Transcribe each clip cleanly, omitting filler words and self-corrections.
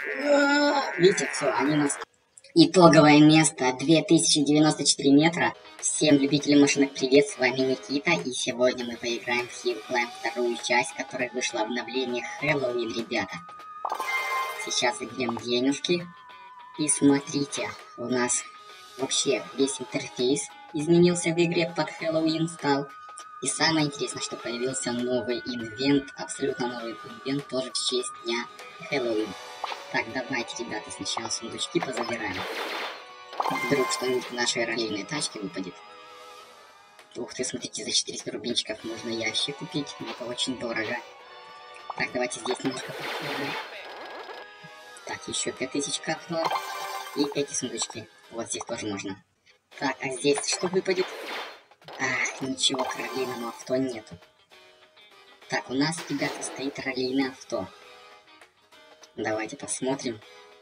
Видите, все, они нас... Итоговое место 2094 метра. Всем любителям машинок привет, с вами Никита, и сегодня мы поиграем в Hill Climb вторую часть, которая вышла в обновление Хэллоуин, ребята. Сейчас играем денежки, и смотрите, у нас вообще весь интерфейс изменился в игре, под Хэллоуин стал. И самое интересное, что появился новый инвент, абсолютно новый инвент, тоже в честь дня Хэллоуин. Так, давайте, ребята, сначала сундучки позабираем. Вдруг что-нибудь в нашей раллийной тачке выпадет. Ух ты, смотрите, за 400 рубинчиков можно ящик купить, но это очень дорого. Так, давайте здесь немножко попробуем. Так, еще 5000 капнуло. И эти сундучки. Вот здесь тоже можно. Так, а здесь что выпадет? Ах, ничего, к раллийному авто нету. Так, у нас, ребята, стоит раллийное авто. Давайте посмотрим.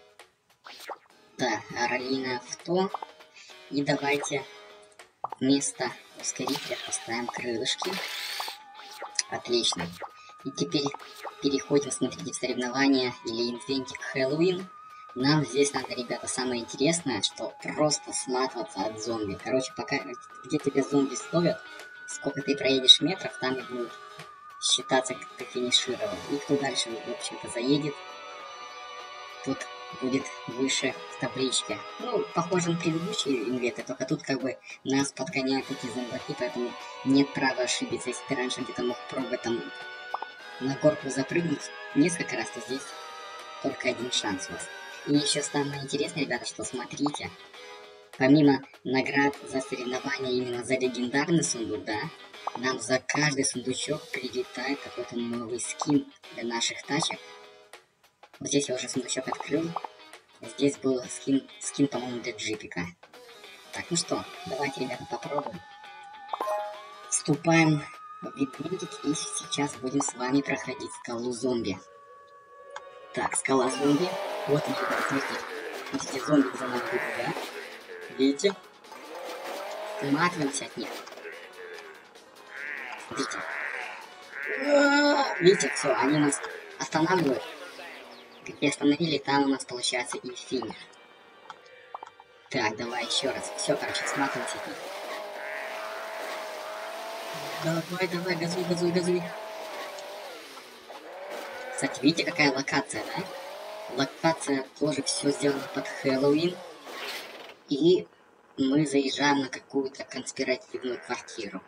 Да, раллийное авто. И давайте вместо ускорителя поставим крылышки. Отлично. И теперь переходим, смотрите, в соревнования или инвентик Хэллоуин. Нам здесь надо, ребята, самое интересное, что просто сматываться от зомби. Короче, пока где тебя зомби словят, сколько ты проедешь метров, там и будут считаться, как ты финишировал. И кто дальше, в общем-то, заедет, тут будет выше в табличке. Ну, похоже на предыдущие инветы, только тут как бы нас подгоняют эти зомбаки, поэтому нет права ошибиться. Если ты раньше где-то мог пробовать там на горку запрыгнуть несколько раз, то здесь только один шанс у вас. И еще самое интересное, ребята, что смотрите, помимо наград за соревнования именно за легендарный сундук, да, нам за каждый сундучок прилетает какой-то новый скин для наших тачек. Вот здесь я уже сундучок открыл. Здесь был скин, по-моему, для джипика. Так, ну что, давайте, ребята, попробуем. Вступаем в ивентик и сейчас будем с вами проходить скалу зомби. Так, скала зомби. Вот они, смотрите. Смотрите, зомби за нами идут, да? Видите? Уматываемся от них. Смотрите. Видите, все, они нас останавливают. Где остановили, там у нас получается и финиш. Так, давай еще раз. Все, короче, сматываемся от них. Давай, давай, газуй, газуй, газуй. Кстати, видите, какая локация, да? Локация тоже все сделано под Хэллоуин. И мы заезжаем на какую-то конспиративную квартиру.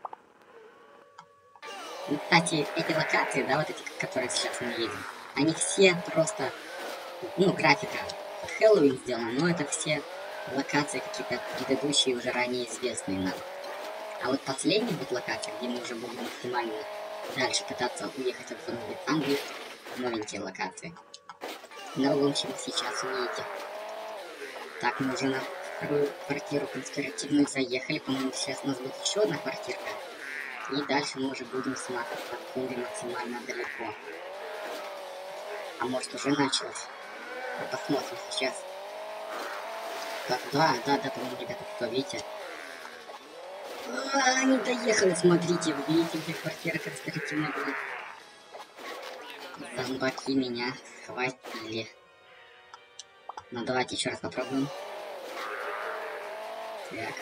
И, кстати, эти локации, да, вот эти, которые сейчас мы едем, они все просто, ну, графика под Хэллоуин сделана, но это все локации какие-то предыдущие, уже ранее известные нам. А вот последняя вот локация, где мы уже будем максимально дальше пытаться уехать от зомби, там будет новенькие локации. Но, в общем, сейчас увидите. Так, мы уже на вторую квартиру конспиративную заехали. По-моему, сейчас у нас будет еще одна квартирка. И дальше мы уже будем сматывать под зомби максимально далеко. А может уже началось? Ну, посмотрим сейчас. Так, да, по-моему, ребята, кто, видите? Они доехали, смотрите, вы видите, где квартира конспиративная будет. Зомбаки меня схватили. Ну, давайте еще раз попробуем. Так.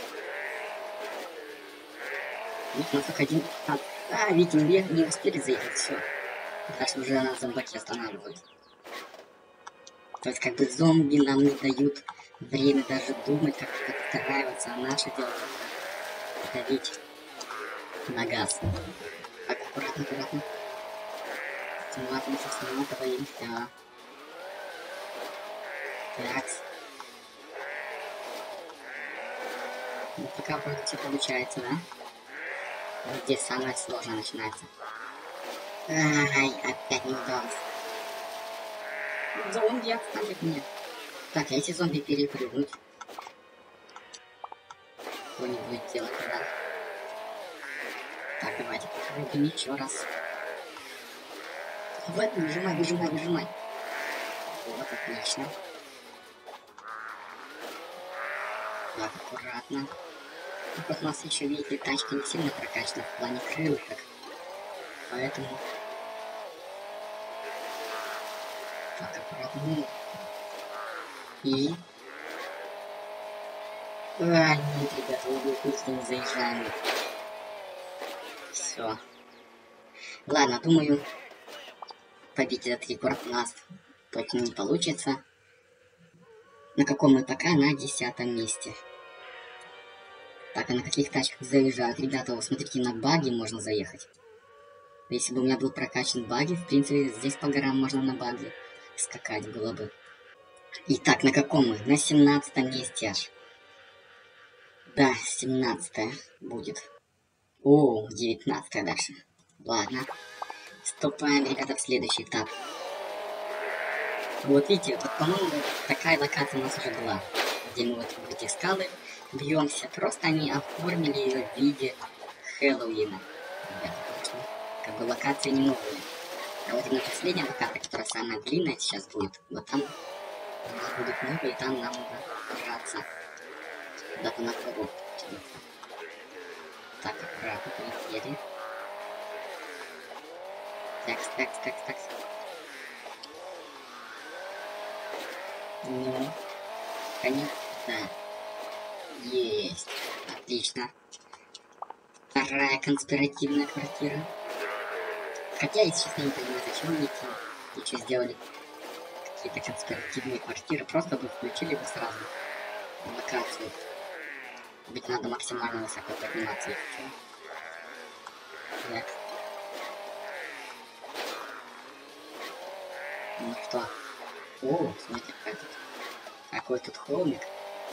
Ну, у нас только один... видите, не успели заехать, все. Дальше уже нас зомбаки останавливают. То есть, как бы зомби нам не дают время даже думать, как подстраиваться, а наше дело давить на газ. Так, аккуратно, аккуратно. Сматываемся. Так. Ну, пока вроде все получается, да? Вот здесь самое сложное начинается. Ай, опять не удалось. Зомби отстали от меня. Так, а эти зомби перепрыгнуть. Кто-нибудь делать, да? Так, давайте попробуем еще раз. Вот, выжимай, выжимай, выжимай. Вот, отлично. Так, аккуратно. Вот у нас еще, видите, тачки не сильно прокачаны в плане крылышек. Поэтому... Так, аккуратно. И... А, нет, ребята, угол курса не заезжаем. Все. Ладно, думаю, побить этот рекорд у нас точно не получится. На каком мы пока? На 10-м месте. Так, а на каких тачках заезжают? Ребята, вот смотрите, на баги можно заехать. Если бы у меня был прокачан баги, в принципе, здесь по горам можно на баги скакать было бы. Итак, на каком мы? На 17-м месте аж. Да, 17-е будет. О, 19-е дальше. Ладно. Вступаем, ребята, в следующий этап. Вот видите, вот, по-моему, такая локация у нас уже была. Где мы вот в эти скалы бьемся. Просто они оформили ее в виде Хэллоуина. Ребята, конечно, как бы локация не новая. А вот именно последняя локация, которая самая длинная сейчас будет, вот там у нас будет много, и там нам надо держаться. Куда-то на гору. Так, аккуратно полетели. Такс. Ну, конечно, да. Есть. Отлично. Вторая конспиративная квартира. Хотя, если честно, не понимаю, зачем они эти что сделали какие-то конспиративные квартиры. Просто бы включили бы сразу локацию. Ведь надо максимально высоко подниматься, если что. Так. Ну что? О, смотрите, какой тут холмик.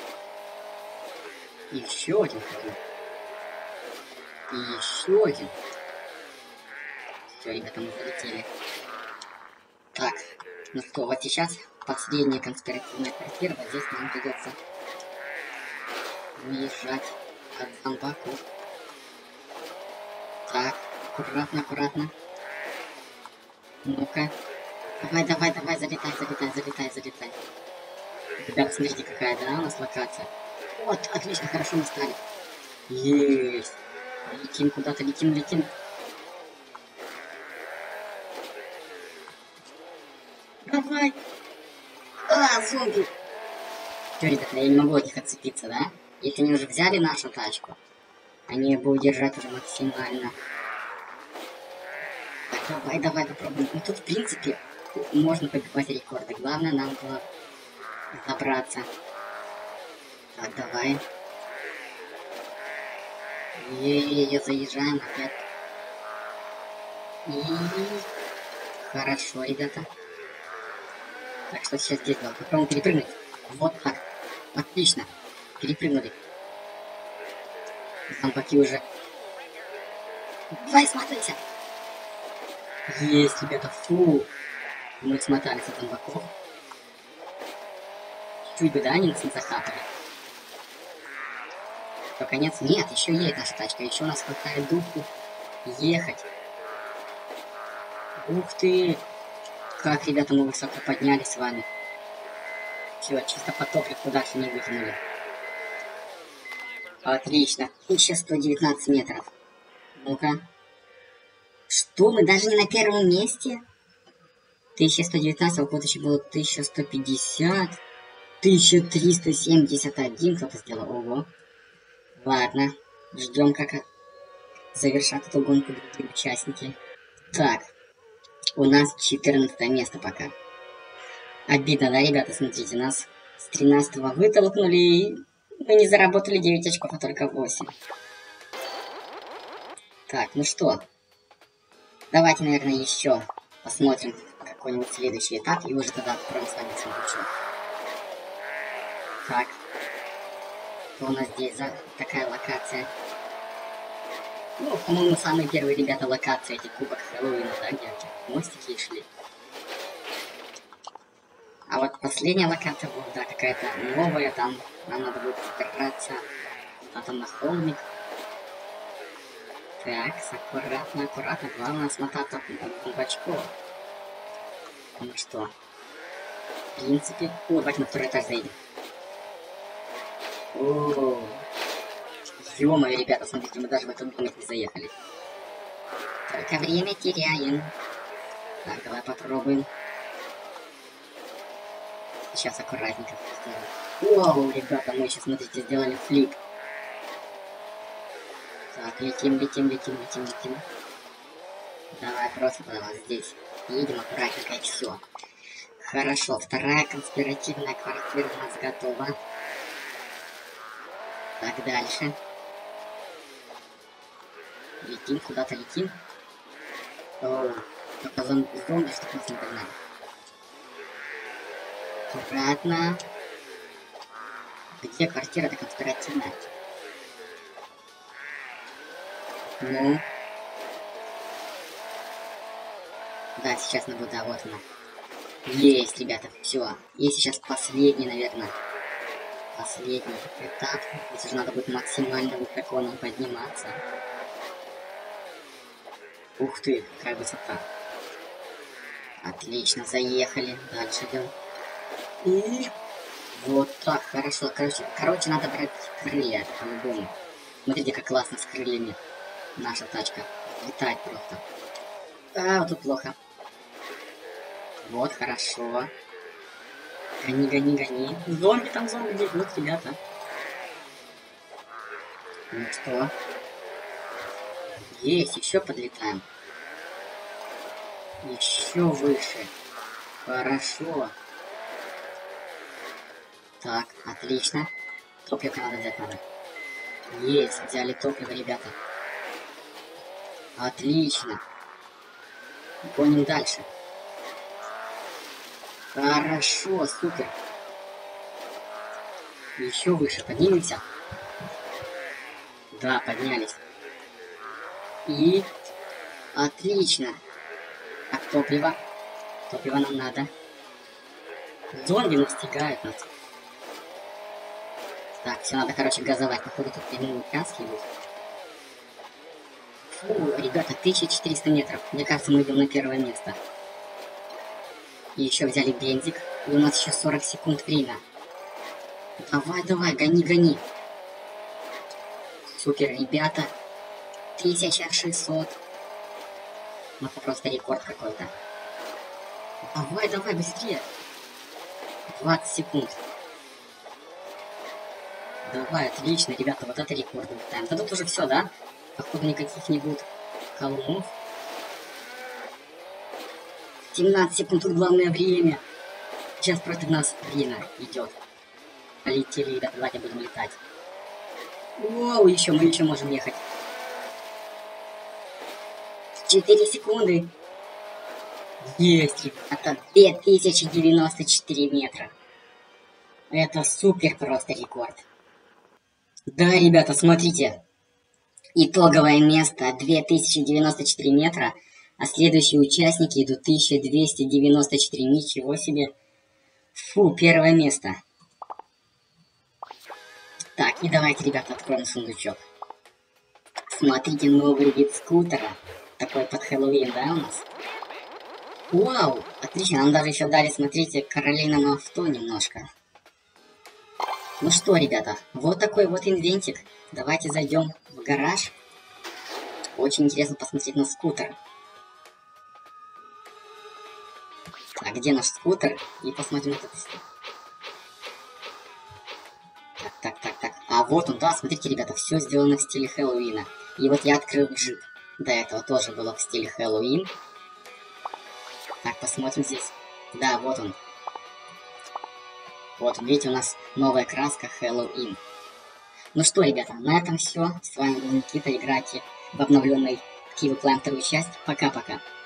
И еще один холмик. И еще один. Все, ребята, мы залетели. Так, ну что, вот сейчас последняя конспиративная квартира. Вот здесь нам придется выезжать от зомбаков. Так, аккуратно. Ну-ка. Давай, залетай. Ребята, смотрите, какая, да, у нас локация. Вот, отлично, хорошо мы стали. Есть. Летим куда-то, летим. Давай. А, зомби. Все, ребята, я не могу от них отцепиться, да? Если они уже взяли нашу тачку, они ее будут держать уже максимально. Так, давай попробуем. Ну тут, в принципе, можно побивать рекорды. Главное нам было забраться. Так, давай. Ее заезжаем опять. И... Хорошо, ребята. Так, что сейчас здесь было? Попробуем перепрыгнуть. Вот так. Отлично. Перепрыгнули. Зомбаки уже. Давай, смотрите. Есть, ребята, фу. Мы смотались от зомбаков. Чуть бы, да, они нас не захапали. То конец. Нет, еще есть наша тачка. Еще у нас хватает духу ехать. Ух ты. Как, ребята, мы высоко поднялись с вами. Все, чисто по топливу дальше не вытянули. Отлично. 1119 метров. Ну-ка. Что, мы даже не на первом месте? 1119, а вот еще было 1150. 1371 кто-то сделал. Ого. Ладно. Ждем, как завершат эту гонку другие участники. Так. У нас 14 место пока. Обидно, да, ребята? Смотрите, нас с 13-го вытолкнули, и мы не заработали 9 очков, а только 8. Так, ну что? Давайте, наверное, еще посмотрим какой-нибудь следующий этап, и уже тогда откроем с вами сундучок. Так. Что у нас здесь за такая локация? Ну, по-моему, самые первые, ребята, локации, эти кубок Хэллоуина, да, где мостики шли. А вот последняя локация была, да, какая-то новая, там нам надо будет забираться там на холмик. Так, аккуратно, главное смотаться от бомбачков. Ну что, в принципе... О, давайте на второй этаж заедем. О, ё-моё, ребята, смотрите, мы даже в этот домик не заехали. Только время теряем. Так, давай попробуем. Сейчас аккуратненько сделаем. Вау, ребята, мы сейчас, смотрите, сделали флип. Так, летим. Давай просто здесь едем аккуратненько и все. Хорошо, вторая конспиративная квартира у нас готова. Так, дальше. Летим, куда-то летим. Оу, только зомби, чтобы нас не догнали. Аккуратно. Где квартира-то конспиративная? Ну. Да, сейчас наблюдаю, вот она. Есть, ребята, все. И сейчас последний, наверное. Последний этап. Здесь уже надо будет максимально высоко нам подниматься. Ух ты, какая высота. Отлично, заехали. Дальше идем. И вот так, хорошо. Короче, надо брать крылья, по-любому. Смотрите, как классно с крыльями наша тачка. Летает просто. А, вот тут плохо. Вот, хорошо. Гони. Зомби там, зомби. Вот, ребята. Ну что? Есть, еще подлетаем. Еще выше. Хорошо. Так, отлично. Топливо надо взять надо. Есть, взяли топливо, ребята. Отлично. Гоним дальше. Хорошо, супер. Еще выше поднимемся. Да, поднялись. И отлично. Так, топливо. Топливо нам надо. Зомби настигают нас. Так, все, надо, короче, газовать. Походу, тут американский будет. Фу, ребята, 1400 метров. Мне кажется, мы идем на первое место. И еще взяли бензик. И у нас еще 40 секунд время. Давай, гони. Супер, ребята. 1600. Ну, это просто рекорд какой-то. Давай, быстрее. 20 секунд. Давай, отлично, ребята, вот это рекорд. Да тут уже все, да? Походу никаких не будет колумнов. 17 секунд, тут главное время. Сейчас против нас время идет. Полетели, ребята, давайте будем летать. Воу, мы еще можем ехать. 4 секунды. Есть, ребята, 2094 метра. Это супер просто рекорд. Да, ребята, смотрите. Итоговое место 2094 метра, а следующие участники идут 1294. Ничего себе. Фу, первое место. Так, и давайте, ребята, откроем сундучок. Смотрите, новый вид скутера. Такой под Хэллоуин, да, у нас? Вау, отлично, нам даже еще дали, смотрите, королевному авто немножко. Ну что, ребята, вот такой вот инвентик. Давайте зайдем в гараж. Очень интересно посмотреть на скутер. А где наш скутер? И посмотрим этот. Так. А вот он, да, смотрите, ребята, все сделано в стиле Хэллоуина. И вот я открыл джип. До этого тоже было в стиле Хэллоуин. Так, посмотрим здесь. Да, вот он. Вот, видите, у нас новая краска Хэллоуин. Ну что, ребята, на этом все. С вами был Никита. Играйте в обновленной Kiwi Climb 2 часть. Пока-пока.